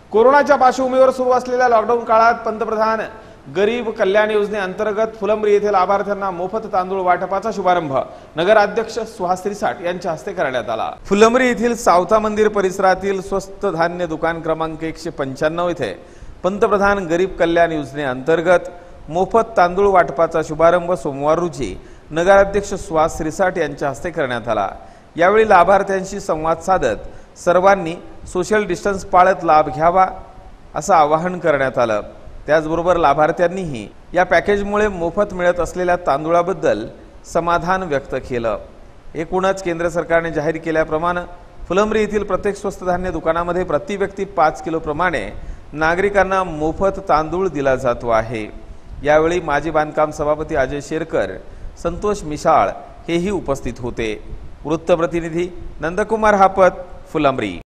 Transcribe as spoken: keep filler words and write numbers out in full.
कोरोनाच्या पार्श्वभूमीवर सुरू असलेल्या लॉकडाऊन काळात पंतप्रधान गरीब कल्याण योजनेअंतर्गत फुलंब्री येथील लाभार्थ्यांना मोफत तांदूळ वाटपाचा शुभारंभ नगराध्यक्ष सुहास त्रिसाठ यांच्या हस्ते करण्यात आला। फुलंब्री येथील सावता मंदिर परिसरातील स्वस्त धान्य दुकान क्रमांक एकशे पंच्याण्णव येथे पंतप्रधान गरीब कल्याण योजनेअंतर्गत मोफत तांदूळ वाटपाचा शुभारंभ सोमवार रोजी नगराध्यक्ष सुहास त्रिसाठ यांच्या हस्ते करण्यात आला। यावेळी लाभार्थ्यांशी संवाद साधत सर्वांनी सोशल डिस्टन्स पाळत लाभ घ्यावा असं आवाहन करण्यात आलं। त्याचबरोबर लाभार्थ्यांनीही या पॅकेजमुळे मोफत मिळत असलेल्या तांदूळाबद्दल समाधान व्यक्त केलं। एकूणच केंद्र सरकारने जाहीर केल्याप्रमाणे फुलंब्री येथील प्रत्येक स्वस्त धान्य दुकानामध्ये प्रति व्यक्ती पाच किलो प्रमाणे नागरिकांना मोफत तांदूळ दिला जातो आहे। यावेळी माजी बांधकाम सभापती अजय शेरकर, संतोष मिसाळ हेही उपस्थित होते। वृत्तप्रतिनिधी नंदकुमार हापत, फुलंब्री।